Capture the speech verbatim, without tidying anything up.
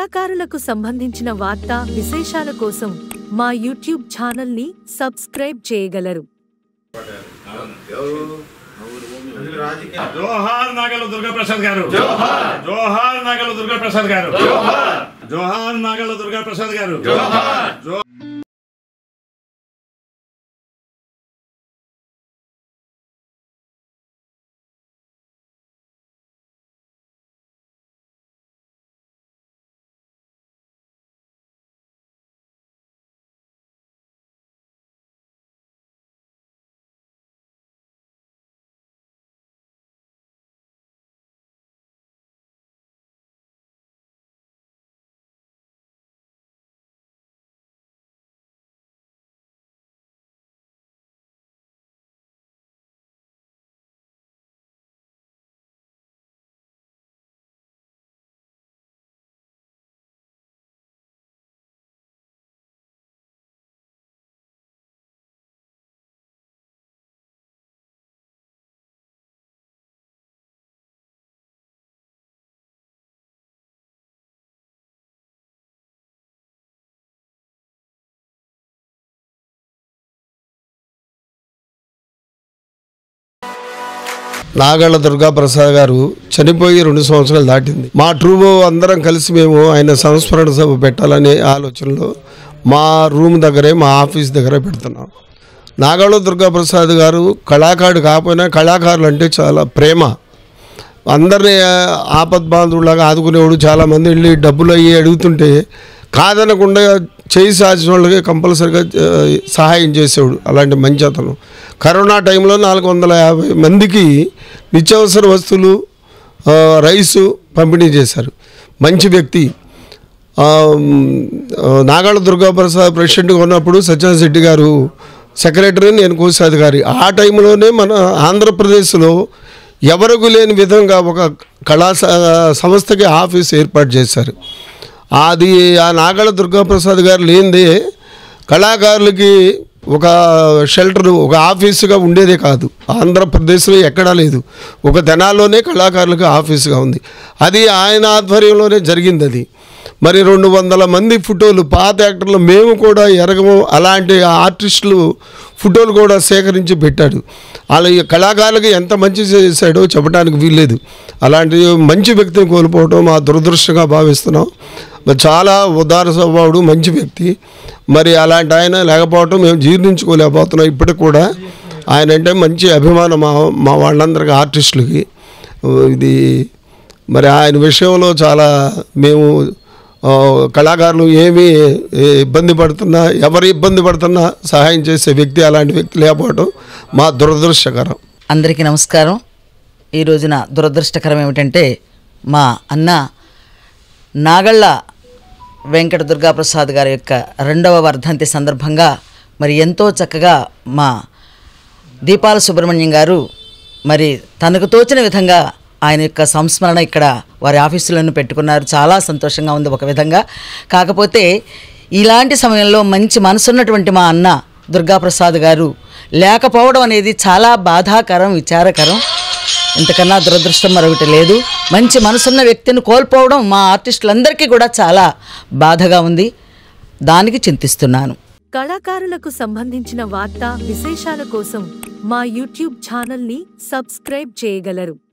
కళాకారులకు సంబంధించిన వార్తా విశేషాల కోసం మా యూట్యూబ్ ఛానల్ ని సబ్స్క్రైబ్ చేయగలరు. జోహార్ నాగల దుర్గా ప్రసాద్ గారు, జోహార్ జోహార్ నాగల దుర్గా ప్రసాద్ గారు, జోహార్ జోహార్ నాగల దుర్గా ప్రసాద్ గారు, జోహార్. నాగళ్ళ దుర్గా ప్రసాద్ గారు చనిపోయి రెండు సంవత్సరాలు దాటింది. మా ట్రూబో అందరం కలిసి మేము ఆయన సంస్మరణ సభ పెట్టాలనే ఆలోచనలో మా రూమ్ దగ్గరే, మా ఆఫీస్ దగ్గరే పెడుతున్నాం. నాగళ్ళ దుర్గా ప్రసాద్ గారు కళాకారుడు కాకపోయినా కళాకారులు అంటే చాలా ప్రేమ. అందరినీ ఆపద్బాంధువులాగా ఆదుకునేవాడు. చాలామంది వెళ్ళి డబ్బులు అయ్యి అడుగుతుంటే కాదనకుండా చేయి సాచిన వాళ్ళకి కంపల్సరిగా సహాయం చేసేవాడు. అలాంటి మంచి అతను. కరోనా టైంలో నాలుగు వందల యాభై మందికి నిత్యావసర వస్తువులు, రైసు పంపిణీ చేశారు. మంచి వ్యక్తి. నాగళ్ళ దుర్గా ప్రసాద్ ప్రెసిడెంట్గా ఉన్నప్పుడు సత్యనారాయణ శెట్టి గారు సెక్రటరీ, నేను కోశాధికారి. ఆ టైంలోనే మన ఆంధ్రప్రదేశ్లో ఎవరకు లేని విధంగా ఒక కళా సంస్థకి ఆఫీస్ ఏర్పాటు చేశారు. అది ఆ నాగళ్ళ దుర్గా ప్రసాద్ గారు లేనిదే కళాకారులకి ఒక షెల్టర్, ఒక ఆఫీసుగా ఉండేదే కాదు. ఆంధ్రప్రదేశ్లో ఎక్కడా లేదు. ఒక తెనాల్లోనే కళాకారులకు ఆఫీసుగా ఉంది. అది ఆయన ఆధ్వర్యంలోనే జరిగింది. అది మరి రెండు వందల మంది ఫోటోలు, పాత యాక్టర్లు మేము కూడా ఎరగము, అలాంటి ఆర్టిస్టులు ఫోటోలు కూడా సేకరించి పెట్టాడు. అలా కళాకారులకు ఎంత మంచి చేశాడో చెప్పడానికి వీల్లేదు. అలాంటి మంచి వ్యక్తిని కోల్పోవడం మా దురదృష్టంగా భావిస్తున్నాం. చాలా ఉదార స్వభావుడు, మంచి వ్యక్తి. మరి అలాంటి ఆయన లేకపోవటం మేము జీర్ణించుకోలేకపోతున్నాం. ఇప్పటికి కూడా ఆయన అంటే మంచి అభిమానం మా మా వాళ్ళందరికీ, ఆర్టిస్టులకి. ఇది మరి ఆయన విషయంలో చాలా మేము కళాకారులు ఏమీ ఇబ్బంది పడుతున్నా, ఎవరు ఇబ్బంది పడుతున్నా సహాయం చేసే వ్యక్తి, అలాంటి వ్యక్తి లేకపోవడం మా దురదృష్టకరం. అందరికీ నమస్కారం. ఈ రోజున దురదృష్టకరం ఏమిటంటే మా అన్న నాగళ్ళ వెంకట దుర్గా ప్రసాద్ గారి యొక్క రెండవ వర్ధంతి సందర్భంగా మరి ఎంతో చక్కగా మా దీపాల సుబ్రహ్మణ్యం గారు మరి తనకు తోచిన విధంగా ఆయన యొక్క సంస్మరణ ఇక్కడ వారి ఆఫీసులను పెట్టుకున్నారు. చాలా సంతోషంగా ఉంది ఒక విధంగా. కాకపోతే ఇలాంటి సమయంలో మంచి మనసున్నటువంటి మా అన్న దుర్గా ప్రసాద్ గారు లేకపోవడం అనేది చాలా బాధాకరం, విచారకరం. ఇంతకన్నా దురదృష్టం మరొకటి లేదు. మంచి మనసున్న వ్యక్తిని కోల్పోవడం మా ఆర్టిస్టులందరికీ కూడా చాలా బాధగా ఉంది. దానికి చింతిస్తున్నాను. కళాకారులకు సంబంధించిన వార్తా విశేషాల కోసం మా యూట్యూబ్ ఛానల్ ని సబ్స్క్రైబ్ చేయగలరు.